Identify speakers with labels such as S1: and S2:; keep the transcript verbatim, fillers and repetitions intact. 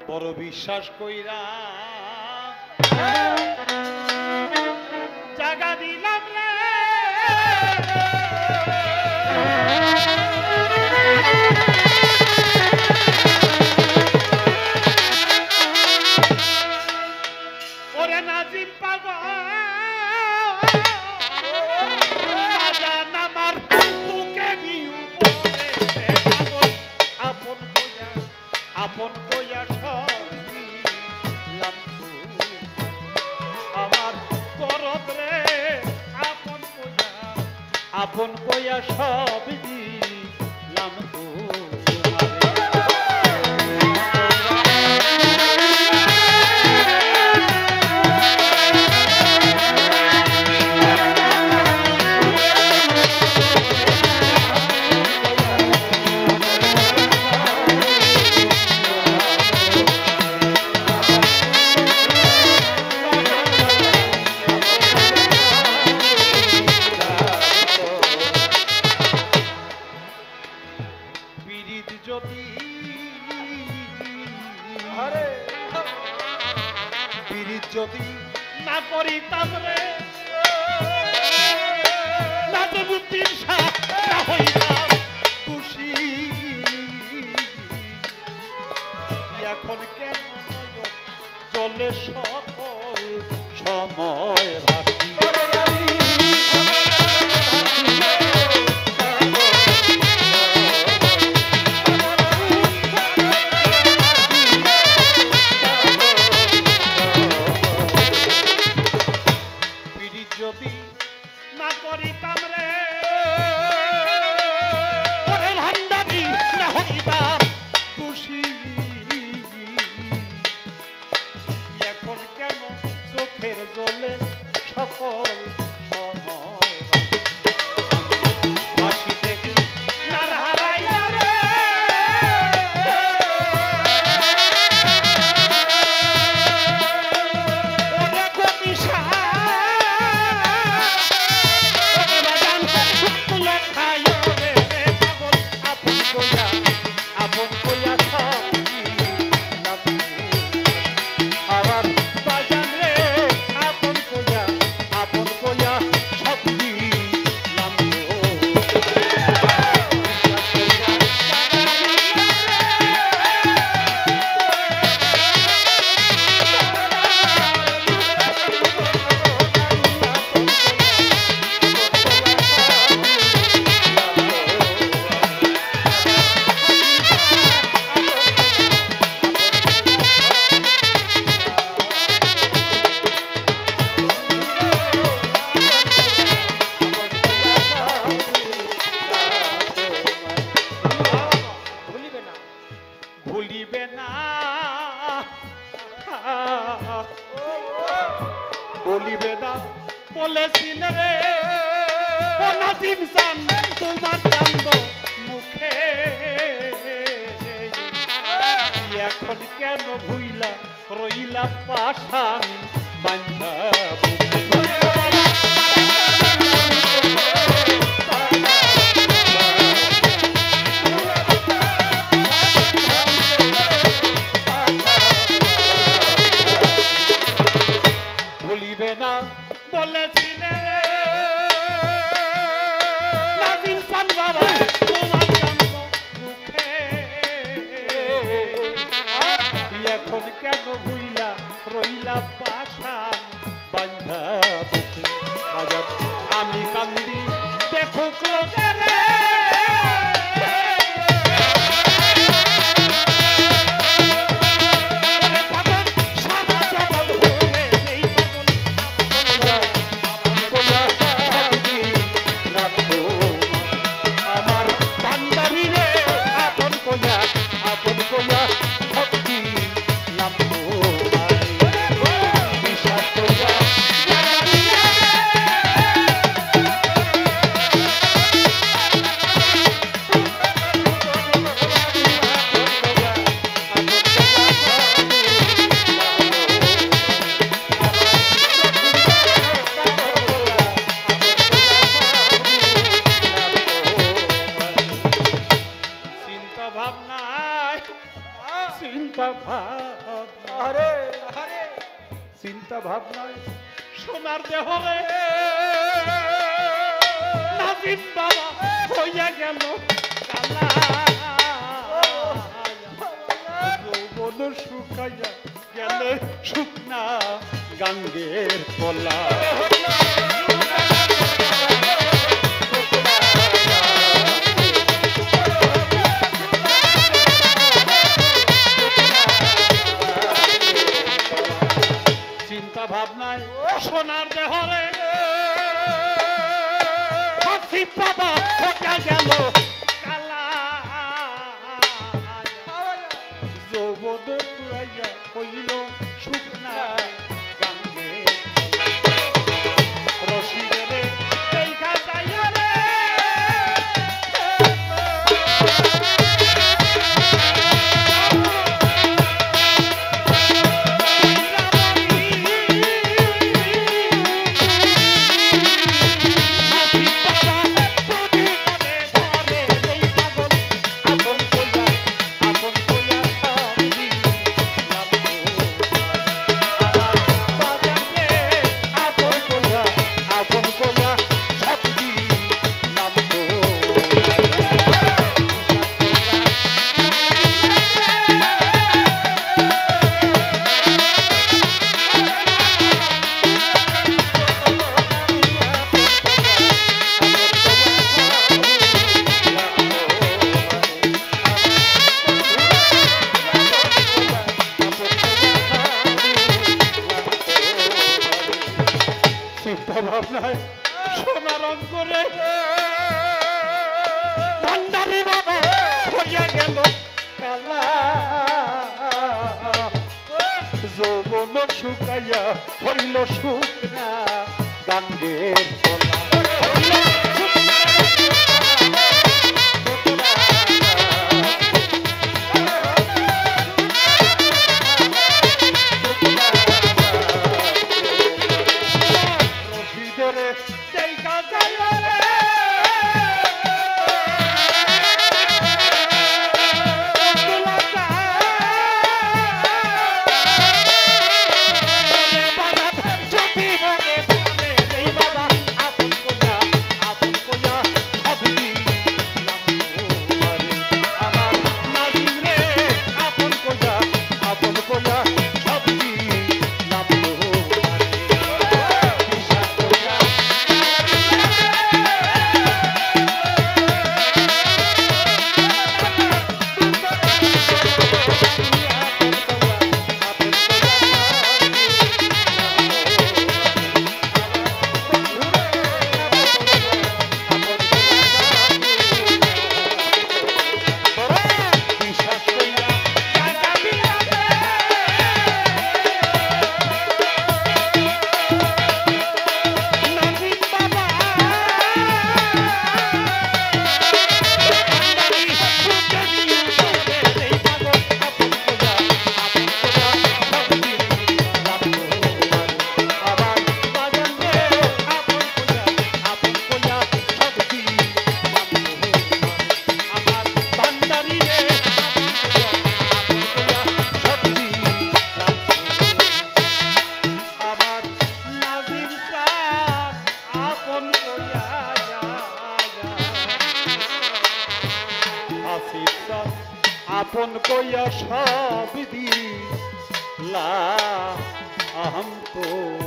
S1: বড় বিশ্বাস কইরা জাগা দিলাম রে ওরে নাজিম পাগল বাজান আমার বুকে নিউ পড়ে পাগল আপন কইয়া আপন কইয়া সব দিলাম আমার করত রে আপন কইয়া আপন কইয়া সব দিলাম তো যদি না করিতাম রে না বুদ্ধির না হইতাম খুশি এখন কেন চলে সকল সময় ভাবি যদি না করিতাম রে ওরে ভান্ডারি না হইতাম খুশি এখন কেন চোখের জলে সকল সময় হাসি থেকে না হারাইয়া রে ওরে কবিশা ভুলিবে না বলিবে না বলেছিল রে নাজিম চান তোমার চান্দ মুখে এখন কেন ভুইলা রইলা পাশান বান্ধা বলিবে না বলেছিলে নাজিম চান বাবা তোমার চান্দ মুখে এখন কেন ভুইলা রইলা পাশান বান্ধা বুকে আমি কান্দি দেখো ক্রোধে রে চিন্তা ভাবনা চিন্তা ভাবনায় সোনার দেহরে নাজিম বাবা হইয়া গেল কালা যৌবন শুকাইয়া গেলে শুকনা গাঙ্গের কলা চিন্তা ভাবনায় সোনার দেহরে হাসি বাবা হইয়া গেল কালা যৌবন পুরাইয়া হইল শুকনা গাঙ্গের রশিদরে দেখা যাইয়া রে ভাবনায় সোনার অঙ্করে ভান্ডারি বাবা হইয়া গেল কালা যৌবন শুকাইয়া হইল শুকনা গাঙ্গের কলা আপন কইয়া সব দিলা আহম তো